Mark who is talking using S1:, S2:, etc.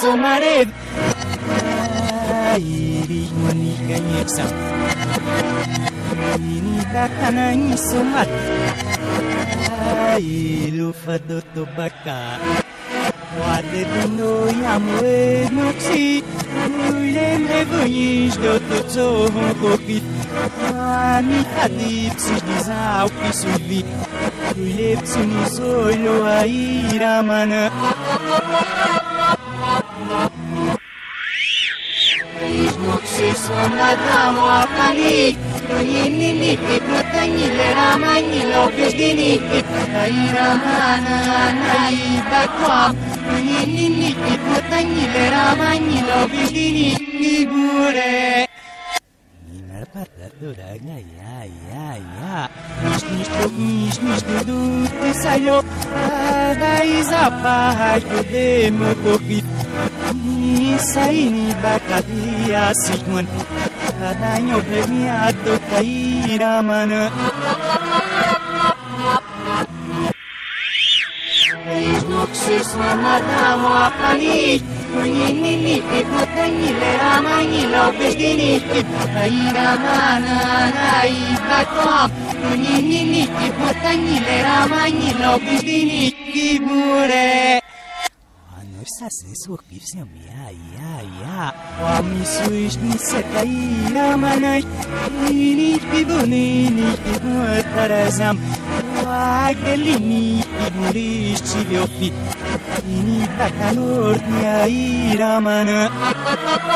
S1: somarev iri moni ganyeksa ini tatanang sumat ilu fadoto baka wade duno yamwe noksi ulen evnis do tutso kokit ani hadip si dizau pisuvi ulen sini solo aira mana Noxis onadamo apani Ini ipotani le ramani lopes dini Aira mana nai bakwa Ini ipotani le ramani lopes dini Ibure Doranga ya Nis do te saiu da izapa de mo kokit ni saini bakadia sikman kadanyo premiato kaira mana Noxis manadamo apani Ini ipotani le ramani lopes dini Aira mana nai bakwa Ini ipotani le ramani lopes dini Ibure Sase so kipsem ya Wami suis ni sekaira manai Ini pibuni ni pibuatarazam Wagelini piburis chiliofi Ini takanor ni aira mana